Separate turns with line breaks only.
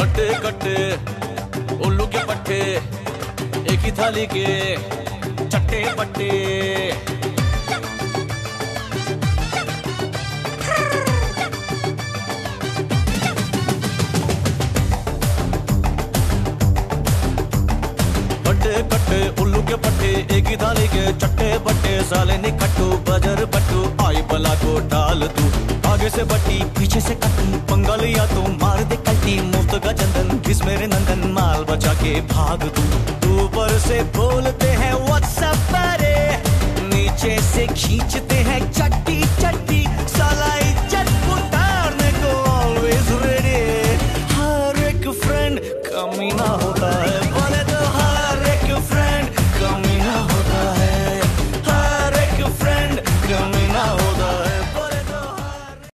हट्टे कट्टे उल्लू के पट्टे, एक ही थाली के चट्टे पट्टे। हट्टे कट्टे उल्लू के पट्टे, एक ही थाली के चट्टे बट्टे। साले निकट्टू बजर बट्टू, आई बला को डाल तू। आगे से बट्टी पीछे से कट्टू, पंगा लिया तो मार दे कट्टी। मुफ्त का चंदन किस मेरे नंदन, माल बचा के भाग तू। ऊपर से बोलते हैं व्हाट्सएप परे, नीचे से खींचते हैं चट्टी चट्टी। साला इज्जत उतारने को ऑलवेज रेडी, हर एक फ्रेंड कमीना